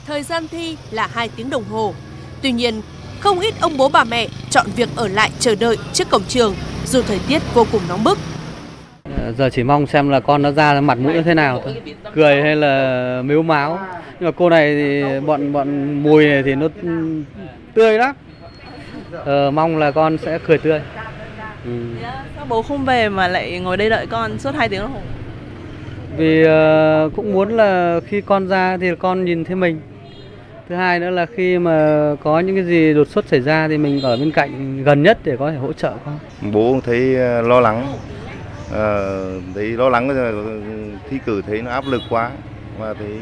thời gian thi là 2 tiếng đồng hồ. Tuy nhiên, không ít ông bố bà mẹ chọn việc ở lại chờ đợi trước cổng trường dù thời tiết vô cùng nóng bức. Giờ chỉ mong xem là con nó ra mặt mũi nó thế nào thôi, cười hay là mếu máo. Nhưng mà cô này thì bọn Mùi này thì nó tươi lắm. Mong là con sẽ cười tươi. Sao bố không về mà lại ngồi đây đợi con suốt 2 tiếng đồng hồ? Vì cũng muốn là khi con ra thì con nhìn thấy mình. Thứ hai nữa là khi mà có những cái gì đột xuất xảy ra thì mình ở bên cạnh gần nhất để có thể hỗ trợ con. Bố thấy lo lắng, thấy lo lắng thi cử thấy nó áp lực quá và thấy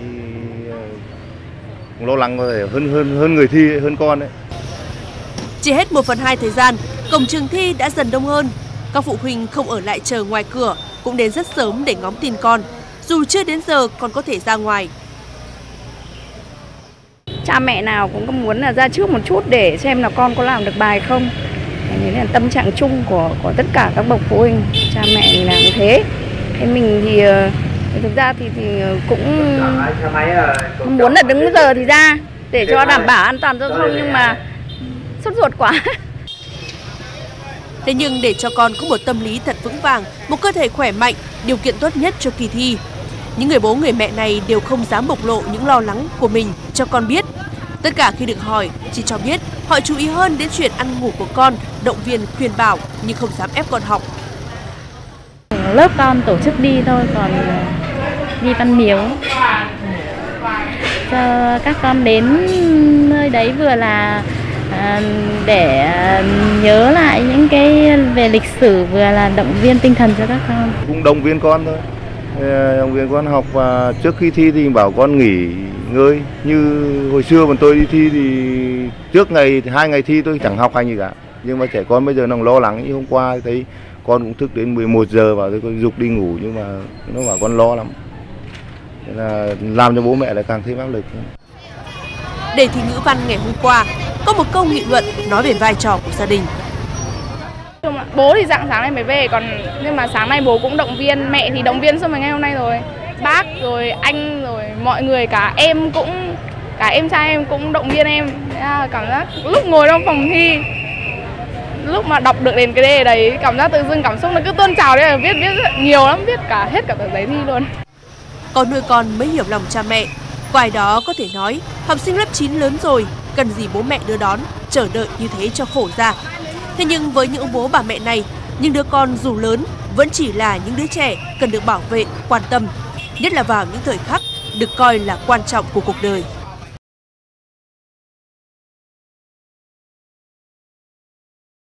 lo lắng có thể hơn người thi, hơn con đấy. Chỉ hết 1/2 thời gian, cổng trường thi đã dần đông hơn. Các phụ huynh không ở lại chờ ngoài cửa cũng đến rất sớm để ngóng tin con. Dù chưa đến giờ còn có thể ra ngoài. Cha mẹ nào cũng có muốn là ra trước một chút để xem là con có làm được bài không. Đấy là tâm trạng chung của tất cả các bậc phụ huynh. Cha mẹ thì làm như thế. Thế mình thì thực ra thì cũng muốn là đứng giờ thì ra để cho đảm bảo an toàn giao thông, nhưng mà sốt ruột quá. Thế nhưng để cho con có một tâm lý thật vững vàng, một cơ thể khỏe mạnh, điều kiện tốt nhất cho kỳ thi, những người bố người mẹ này đều không dám bộc lộ những lo lắng của mình cho con biết. Tất cả khi được hỏi, chỉ cho biết họ chú ý hơn đến chuyện ăn ngủ của con, động viên khuyên bảo nhưng không dám ép con học. Lớp con tổ chức đi thôi, còn đi Văn Miếu cho các con đến nơi đấy vừa là để nhớ lại những cái về lịch sử, vừa là động viên tinh thần cho các con. Cũng động viên con thôi, động viên con học, và trước khi thi thì bảo con nghỉ ngơi. Như hồi xưa bọn tôi đi thi thì trước 2 ngày thi tôi chẳng học hành gì cả, nhưng mà trẻ con bây giờ nó lo lắng. Như hôm qua thấy con cũng thức đến 11 giờ và tôi con giục đi ngủ, nhưng mà nó bảo con lo lắm, nên là làm cho bố mẹ lại càng thêm áp lực. Đề thi ngữ văn ngày hôm qua có một câu nghị luận nói về vai trò của gia đình. Bố thì sáng nay mới về, nhưng mà sáng nay bố cũng động viên, mẹ thì động viên xong rồi ngày hôm nay rồi. Bác rồi anh rồi mọi người, cả em trai em cũng động viên em. Cảm giác lúc ngồi trong phòng thi, lúc mà đọc được đến cái đề đấy, cảm giác tự dưng cảm xúc nó cứ tuôn trào đấy, viết rất nhiều lắm, viết hết cả tờ giấy thi luôn. Con nuôi con mới hiểu lòng cha mẹ. Ngoài đó có thể nói, học sinh lớp 9 lớn rồi, cần gì bố mẹ đưa đón, chờ đợi như thế cho khổ ra. Thế nhưng với những ông bố bà mẹ này, những đứa con dù lớn vẫn chỉ là những đứa trẻ cần được bảo vệ, quan tâm, nhất là vào những thời khắc được coi là quan trọng của cuộc đời.